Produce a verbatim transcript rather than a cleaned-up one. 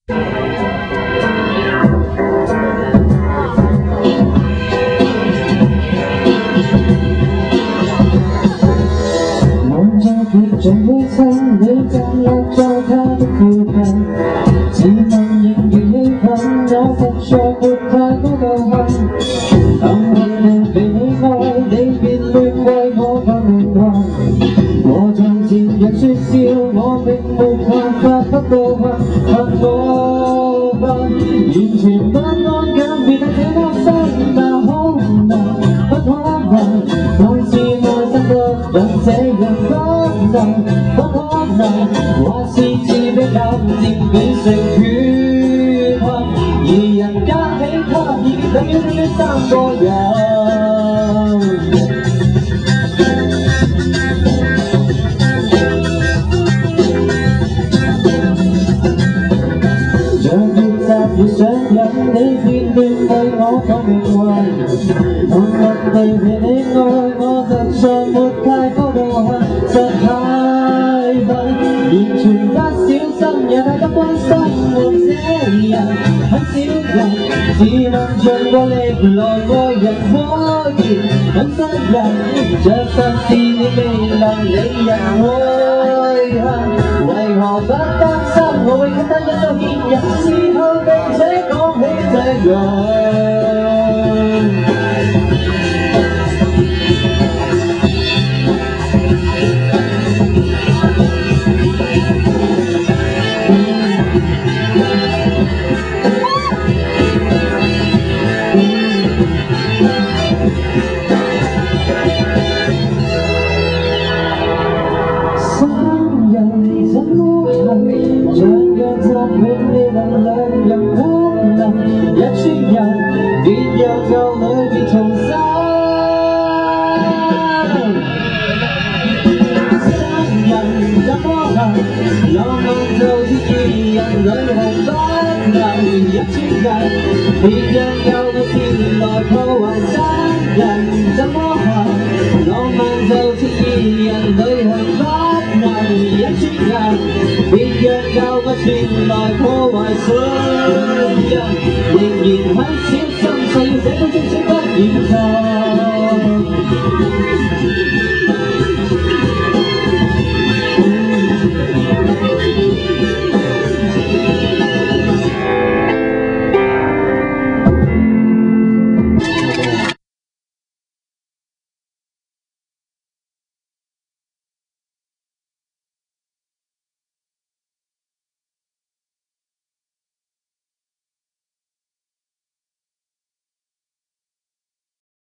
这一层你怎样做他的負評，自問仍然氣憤，我實在沒太多夠恨。幸運地被你愛，你便亂為我發命運。我從前人説笑，我並沒辦法不過恨，恨我吧，完全不安感，變得這麼深，但可能不可能，愛是愛真的像這樣不能。不可能，還是自卑感漸變成缺陷，而人加起他已經等於等於三個人。像越集越上癮，你便亂為我講命運，默默地被你愛，我實在沒太多道恨，實太。完全不小心，也太不關心我這人，很少人自問盡過力來愛人可憐，很失人，着實是你未能令人愛恨，為何不擔心我會簡單一刀見人，事後並且講起這樣。像讓集永你能兩人不能一村人，別讓舊裏別重生。三人怎麼行？浪漫就似二人旅行不能一村人，別讓舊裏前來破壞。三人怎麼行？浪漫就似二人旅行不能一村人。別讓舊物傳來破壞信任，仍然很小心，誓要這種精神不掩藏。